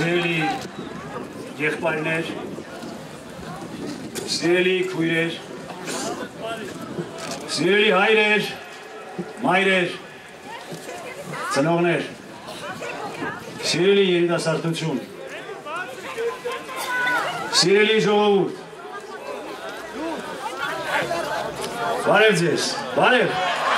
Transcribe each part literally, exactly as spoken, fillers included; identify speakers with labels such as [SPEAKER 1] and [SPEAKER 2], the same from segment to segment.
[SPEAKER 1] Սիրելի եղբայրներ, սիրելի քույրեր, սիրելի հայրեր, մայրեր, ծնողներ, սիրելի երիտասարդություն, սիրելի ժողովուրդ, բարև ձեզ, բարև։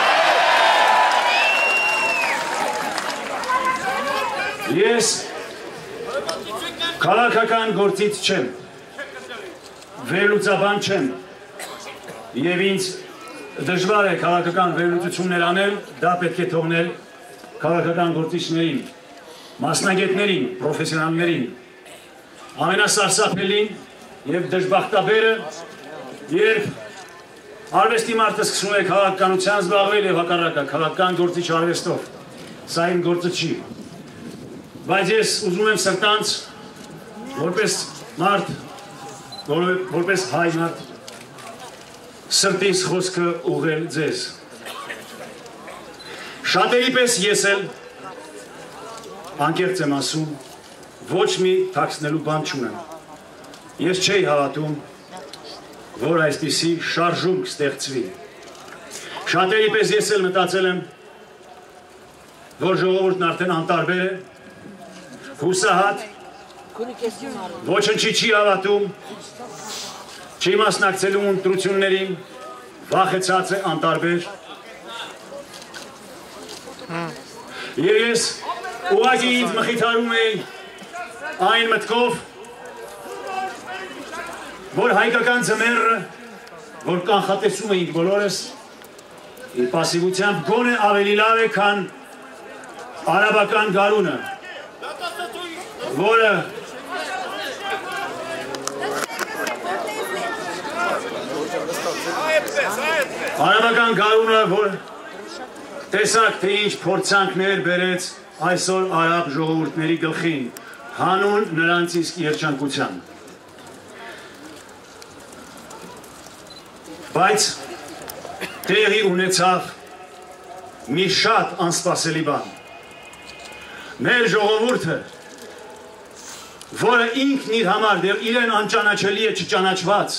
[SPEAKER 1] Ես քաղաքական գործից չեմ, վերլուծաբան չեմ, և ինձ դժվար է քաղաքական վերլուծություններ անել, դա պետք է թողնել քաղաքական գործիչներին, մասնագետներին, պրոֆեսիոնալներին, ամենասարսափելին և դժբախտաբերը, երբ արվեստի մարդը սկսում է քաղաքականության զբաղվել և հակառակը քաղաքական գործիչ արվեստով, սա իմ գործը չի, բայց ես ուզում եմ սրտանց, որպես մարդ, որպես հայ մարդ, սրտիս խոսքը ուղղել ձեզ։ Շատերի պես ես էլ, անկեղծ եմ ասում, ոչ մի թաքցնելու բան չունեմ։ Ես չէի հավատում, որ այսպիսի շարժում կստեղծվի։ Շատերի պես ես էլ մտածել եմ, որ ժողովուրդն արդեն անտարբեր է, հուսահատ, ոչնչի չի հավատում, չի մասնակցելու ընտրություններին, վախեցած է, անտարբեր։ Եվ ես ուղղակի ինձ մխիթարում էի այն մտքով, որ հայկական ձմեռը, որ կանխատեսում էինք բոլորս, իր պասիվությամբ գոնե ավելի լավ է, քան արաբական գարունը, որը արաբական գարունը, որ տեսակ թե ինչ փորձանքներ բերեց այսօր արաբ ժողովուրդների գլխին, հանուն նրանց իսկ երջանկության։ Բայց տեղի ունեցավ մի շատ անսպասելի բան։ Մեր ժողովուրդը, որը ինքն իր համար դեռ իրեն անճանաչելի է չճանաչված,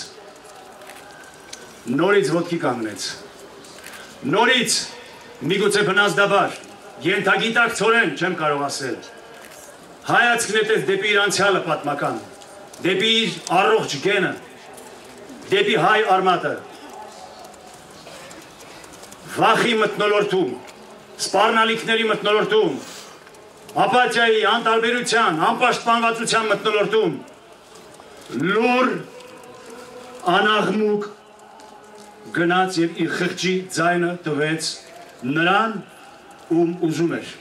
[SPEAKER 1] նորից ոտքի կանգնեց, նորից միգուցե բնազդաբար, ենթագիտակցորեն չեմ կարող ասել, հայացք նետեց դեպի իր անցյալը պատմական, դեպի իր առողջ գենը, դեպի հայ արմատը, վախի մթնոլորտում, սպառնալիքների մթնոլորտում, ապաթիայի, անտարբերության, անպաշտպանվածության մթնոլորտում, լուր, անաղմուկ գնաց և իր խղճի ձայնը տվեց նրան, ում ուզում էր։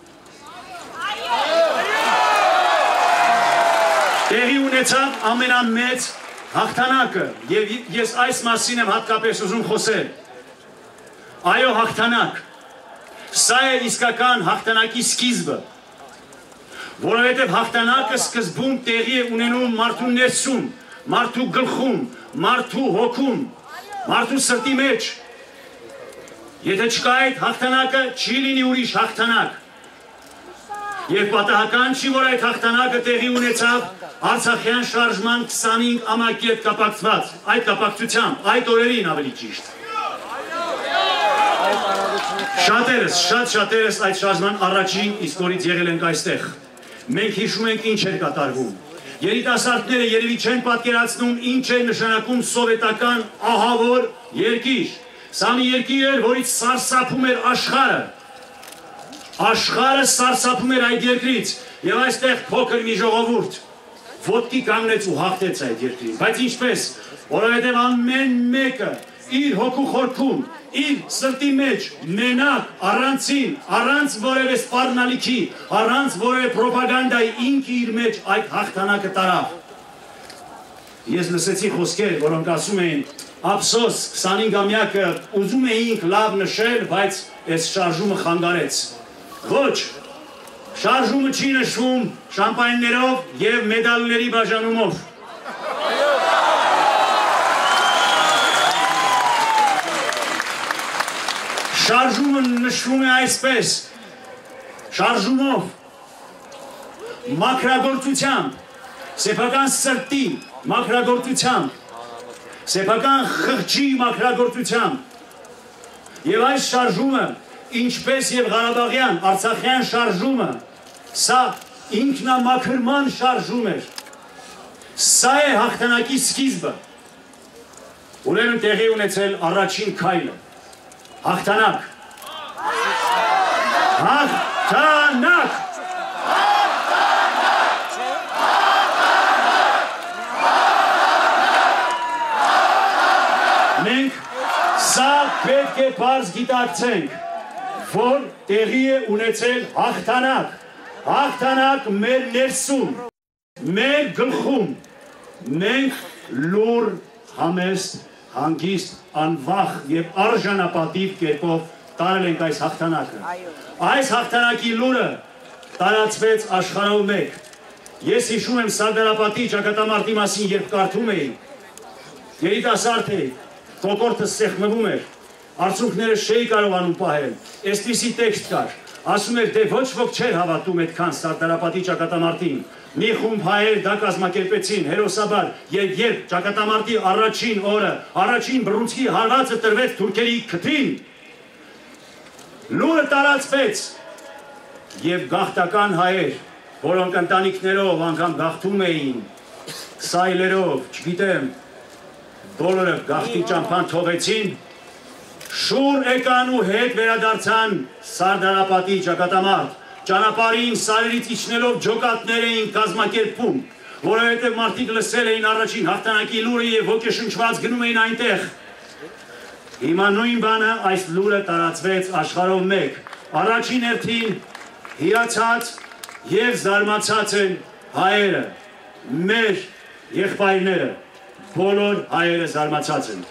[SPEAKER 1] Տեղի ունեցավ ամենամեծ հաղթանակը, և ես այս մասին եմ հատկապես ուզում խոսել։ Այո, հաղթանակ, սա է իսկական հաղթանակի սկիզբը, որովհետև հաղթանակը սկզբում տեղի է ունենում մարդու ներսում, մարդու գլխում, մարդու հոգում, մարդու սրտի մեջ։ Եթե չկա այդ հաղթանակը, չի լինի ուրիշ հաղթանակ։ Եվ պատահական չի, որ այդ հաղթանակը տեղի ունեցավ Արցախյան շարժման քսանհինգ ամակի հետ կապակցված, այդ կապակցությամբ, այդ օրերին ավելի ճիշտ։ Շատերս, շատ շատերս այդ շարժման առաջին իսկ օրից եղել ենք այստեղ։ Մենք հիշում ենք ինչ էր կատարվում։ Երիտասարդները երևի չեն պատկերացնում ինչ է նշանակում սովետական ահավոր երկիր։ Սա մի երկիր էր, որից սարսափում էր աշխարհը։ Աշխարհը սարսափում էր այդ երկրից եւ այստեղ փոքր մի ժողովուրդ ոտքի կանգնեց ու հաղթեց այդ երկրին։ Բայց ինչպես, որովհետեւ ամեն մեկը իր հոգու խորքում, իր սրտի մեջ, մենակ, առանցին, առանց որևէ սպառնալիքի, առանց որևէ պրոպագանդայի ինքը իր մեջ այդ հաղթանակը տարավ։ Ես լսեցի խոսքեր, որոնք ասում էին, ափսոս քսանհինգամյակը ուզում էինք լավ նշել, բայց այս շարժումը խանգարեց։ Ոչ, շարժումը չի նշվում շամպայններով եւ մեդալների բաժանումով։ Շարժումը նշվում է այսպես, շարժումով, մաքրագործությամբ, սեփական սրտի մաքրագործությամբ, սեփական խղճի մաքրագործությամբ եւ այս շարժումը, ինչպես եւ Ղարաբաղյան, Արցախյան շարժումը, սա ինքնամաքրման շարժում էր։ Սա է հաղթանակի սկիզբը։ Ուրեմն տեղի ունեցել առաջին քայլը։ Հաղթանակ։ Հաղթանակ։ Մենք սա պետք է բարձ գիտակցենք, որ տեղի է ունեցել հաղթանակ, հաղթանակ մեր ներսում, մեր գլխում, մենք լուր, համեստ, հանգիստ, անվախ և արժանապատիվ կերպով տարել ենք այս հաղթանակը։ Այս հաղթանակի լուրը տարածվեց աշխարհով մեկ։ Ես հիշում եմ Սարդարապատի ճակատամարտի մասին, երբ կարդում էի, երիտասարդ էի, կոկորդս սեղմվում էր, արցունքները չէի կարողանում պահել, այսպիսի տեքստ կար, ասում էր, դե ոչ ոք չէր հավատում այդքան Սարդարապատի ճակատամարտին, մի խումբ հայեր դա կազմակերպեցին հերոսաբար, եւ երբ ճակատամարտի առաջին օրը, առաջին բռունցքի հարվածը տրվեց թուրքերի քթին, լուրը տարածվեց եւ գաղթական հայեր, որոնք ընտանիքներով անգամ գաղթում էին, սայլերով, չգիտեմ, բոլորը գաղթի ճամփան թողեցին, շուռ եկան ու հետ վերադարձան Սարդարապատի ճակատամարտ, ճանապարհին սարերից իջնելով ջոկատներ էին կազմակերպում, որովհետև մարդիկ լսել էին առաջին հաղթանակի լուրը եւ ոգեշնչված գնում էին այնտեղ։ Հիմա նույն բանը այս լուրը տարածվեց աշխարհով մեկ։ Առաջին հերթին հիացած եւ զարմացած են հայերը, մեր եղբայրները, բոլոր հայերը զարմացած են։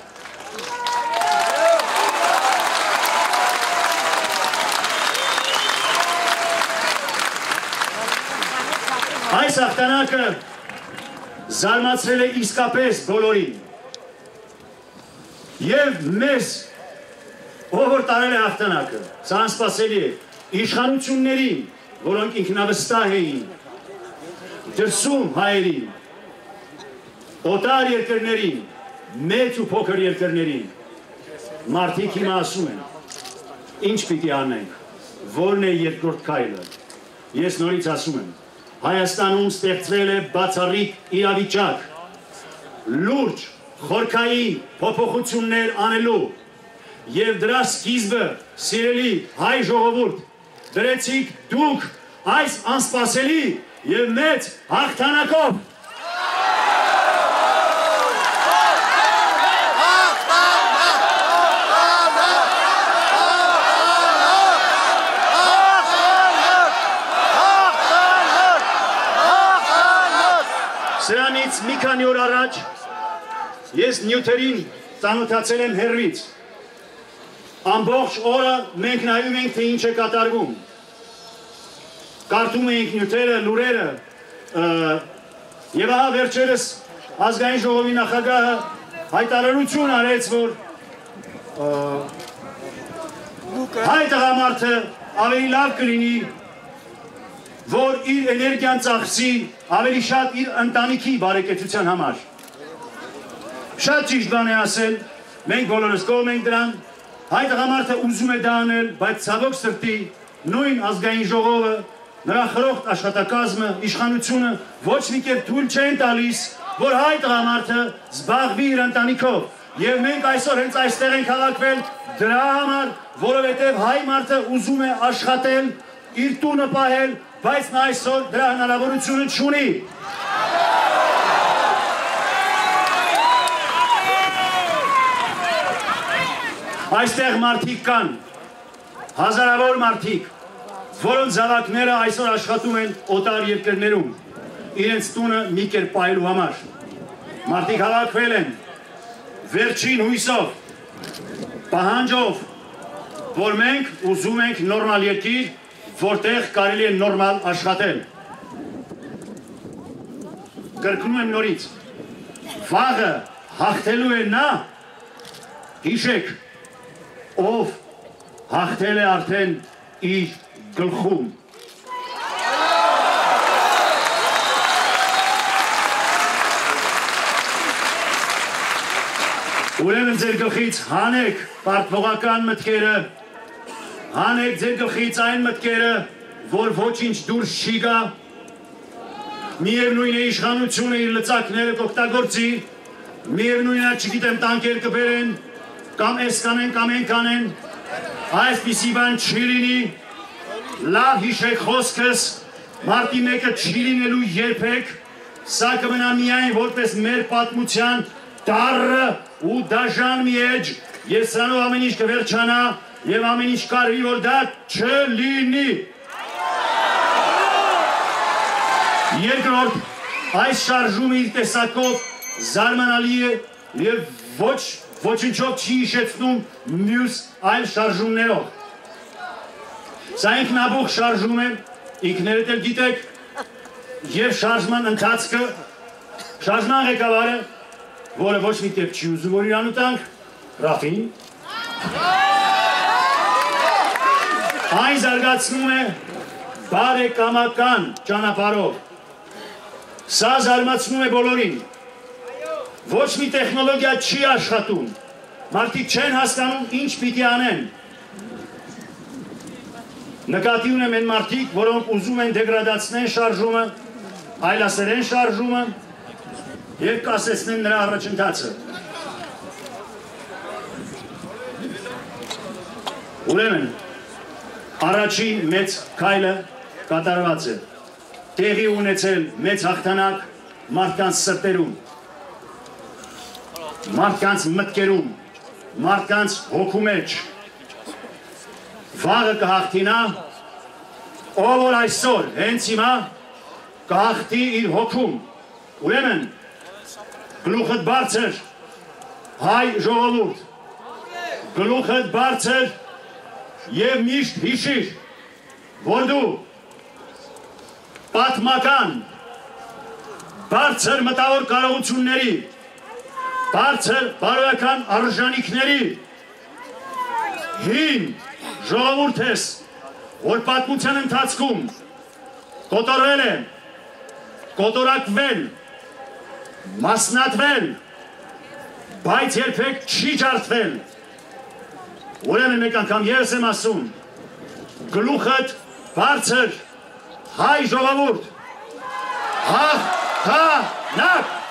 [SPEAKER 1] Այս հաղթանակը զարմացրել է իսկապես բոլորին։ Եվ մեզ, ով որ տարել է հաղթանակը, սա անսպասելի է, իշխանություններին, որոնք ինքնավստահ էին, դրսում հայերին, օտար երկրներին, մեծ ու փոքր երկրներին, մարդիկ հիմա ասում են, ինչ պիտի անենք, որն է երկրորդ քայլը։ Ես նորից ասում եմ, Հայաստանում ստեղծվել է բացառիկ իրավիճակ, լուրջ, խորքային փոփոխություններ անելու եւ դրա սկիզբը, սիրելի հայ ժողովուրդ, դրեցիք դուք այս անսպասելի եւ մեծ հաղթանակով։ Սրանից մի քանի օր առաջ ես նյութերին ծանոթացել եմ հեռվից։ Ամբողջ օրը մենք նայում ենք, թե ինչ է կատարվում։ Կարդում ենք նյութերը, լուրերը, եւ ահա վերջերս ազգային ժողովի նախագահը հայտարարություն արեց, որ հայ տղամարդը ավելի լավ կլինի, որ իր էներգիան ծախսի ավելի շատ իր ընտանիքի բարեկեցության համար։ Շատ ճիշտ բան է ասել, մենք բոլորս կողմ ենք դրան, հայ տղամարդը ուզում է դա անել, բայց ցավոք սրտի նույն ազգային ժողովը, նրա խրոխտ աշխատակազմը, իշխանությունը ոչ մի կերպ թույլ չեն տալիս, որ հայ տղամարդը զբաղվի իր ընտանիքով։ Եվ մենք այսօր հենց այստեղ ենք հավաքվել դրա համար, որովհետև հայ մարդը ուզում է աշխատել, իր տունը պահել, բայց նա այսօր դրա հնարավորությունը չունի։ Այստեղ մարդիկ կան, հազարավոր մարդիկ, որոնց զավակները այսօր աշխատում են օտար երկրներում, իրենց տունը մի կերպ պահելու համար։ Մարդիկ հավաքվել են վերջին հույսով, պահանջով, որ մենք ուզում ենք նորմալ երկիր, որտեղ կարելի է նորմալ աշխատել։ Կրկնում եմ նորից, վաղը հաղթելու է նա, հիշեք, ով հաղթել է արդեն իր գլխում։ Ուրեմն ձեր գլխից հանեք պարտվողական մտքերը, հանեք ձեր գլխից այն մտքերը, որ ոչինչ դուրս չի գա, միևնույն է իշխանությունը իր լծակները կօգտագործի, միևնույն է չգիտեմ տանկեր կբերեն, կամ էս կանեն, կամ են կանեն, այսպիսի բան չի լինի, լավ հիշեք խոսքս, մարտի մեկը չի լինելու երբեք, սա կմնա միայն որպես մեր պատմության դառը ու դաժան մի էջ, եւ սրանով ամեն ինչ կվերջանա եւ ամեն ինչ կարվի, որ դա չլինի։ Երկրորդ, այս շարժումը իր տեսակով զարմանալի է եւ ոչ ոչինչով չի հիշեցնում մյուս այլ շարժումներով։ Սա ինքնաբուխ շարժում է, ինքներդ էլ գիտեք, եւ շարժման ընթացքը, շարժման ղեկավարը, որը ոչ մի կերպ չի ուզում, որ իրան ուտանք, Ռաֆին, այն զարգացնում է բարեկամական ճանապարհով։ Սա զարմացնում է բոլորին։ Ոչ մի տեխնոլոգիա չի աշխատում։ Մարդիկ չեն հասկանում ինչ պիտի անեն։ Նկատի ունեմ այն մարդիկ, որոնք ուզում են դեգրադացնեն շարժումը, այլասերեն շարժումը եւ կասեցնեն նրա առաջընթացը։ Ուրեմն, առաջին մեծ քայլը կատարված է։ Տեղի ունեցել մեծ հաղթանակ մարդկանց սրտերում, մարդկանց մտքերում, մարդկանց հոգու մեջ։ Վաղը կհաղթինա, ով որ այսօր հենց հիմա կհաղթի իր հոգում։ Ուրեմն, գլուխդ բարձր, հայ ժողովուրդ, գլուխդ բարձր եւ միշտ հիշիր, որ դու պատմական բարձր մտավոր կարողությունների, բարձր բարոյական արժանիքների հին ժողովուրդ ես, որ պատմության ընթացքում կոտորվել է, կոտորակվել, մասնատվել, բայց երբեք չի ջարդվել։ Ուրեմն մեկ անգամ ես եմ ասում, գլուխդ բարձր, հայ ժողովուրդ, հաղթանակ։